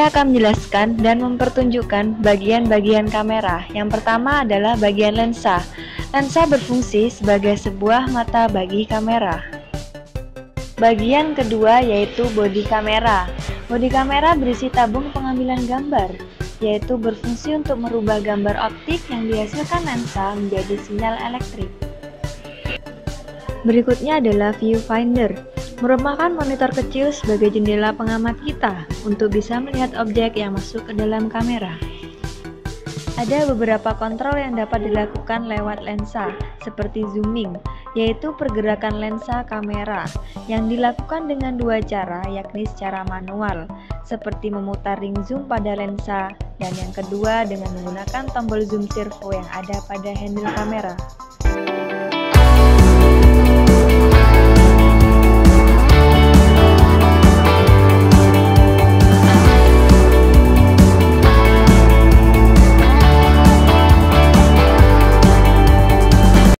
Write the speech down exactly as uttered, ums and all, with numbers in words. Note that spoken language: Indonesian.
Saya akan menjelaskan dan mempertunjukkan bagian-bagian kamera. Yang pertama adalah bagian lensa. Lensa berfungsi sebagai sebuah mata bagi kamera. Bagian kedua yaitu bodi kamera. Bodi kamera berisi tabung pengambilan gambar, yaitu berfungsi untuk merubah gambar optik yang dihasilkan lensa menjadi sinyal elektrik. Berikutnya adalah viewfinder, merupakan monitor kecil sebagai jendela pengamat kita untuk bisa melihat objek yang masuk ke dalam kamera. Ada beberapa kontrol yang dapat dilakukan lewat lensa, seperti zooming, yaitu pergerakan lensa kamera, yang dilakukan dengan dua cara, yakni secara manual, seperti memutar ring zoom pada lensa, dan yang kedua dengan menggunakan tombol zoom servo yang ada pada handle kamera.